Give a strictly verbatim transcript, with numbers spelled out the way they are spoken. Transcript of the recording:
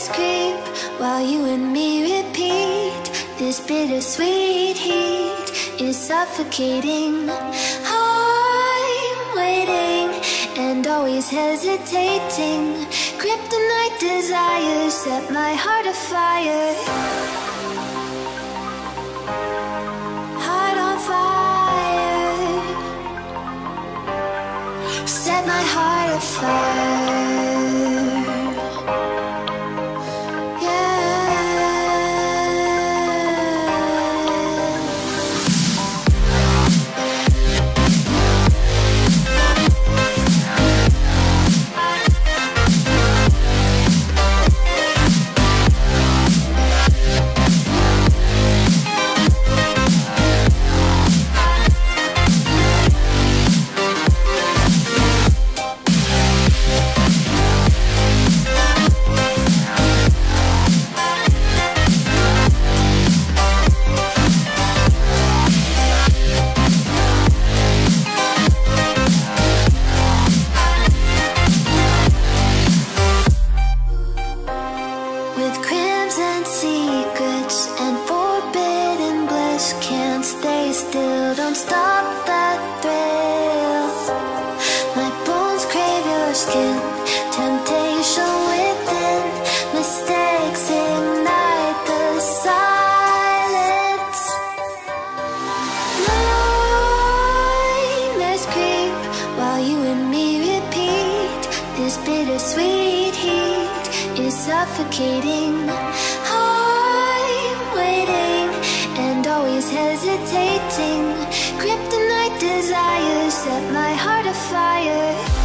Nightmares creep while you and me repeat. This bittersweet heat is suffocating. I'm waiting and always hesitating. Kryptonite desires set my heart afire. Heart on fire. Set my heart afire. With crimson secrets and forbidden bliss, can't stay still, don't stop that thrill. My bones crave your skin, temptation within, mistakes ignite the silence. Nightmares creep while you and me repeat. This bittersweet heat is suffocating. I'm waiting and always hesitating. Kryptonite desires set my heart afire.